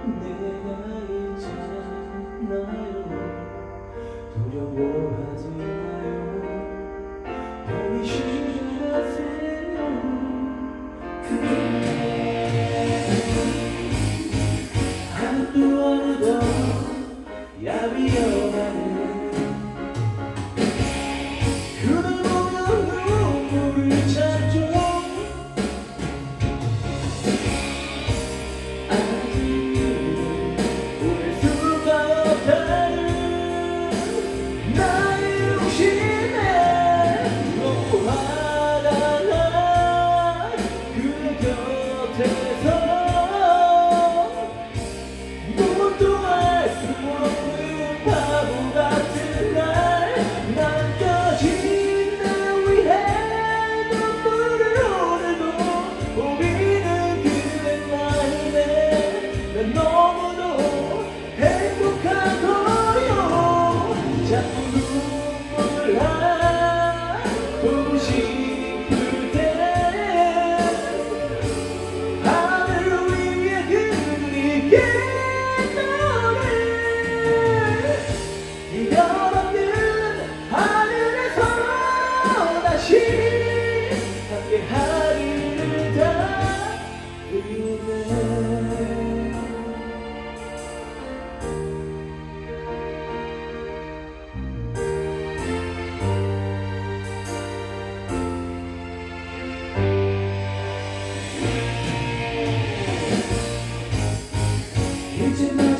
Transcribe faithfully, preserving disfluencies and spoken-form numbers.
내가 있잖아요. 두려워하지 마요. 편히 쉬게 하세요. 그대 한두 어느덧 야위어가는 그댈 보며 눈물을 찾죠. 아직 보낼 수가 없다는 나의 욕심에 너무 화가 나. 그대 곁에서 무엇도 할 수 없는 바보 같은 날 남겨진 날 위해 눈물을 오늘도 우리는 그대 마음에 난 너무도 행복한 거요. 자꾸 눈물 하고 싶을 때 하늘 위에 그리게 여러분 하늘에서 다시 함께 하기를 다 의뢰. 이제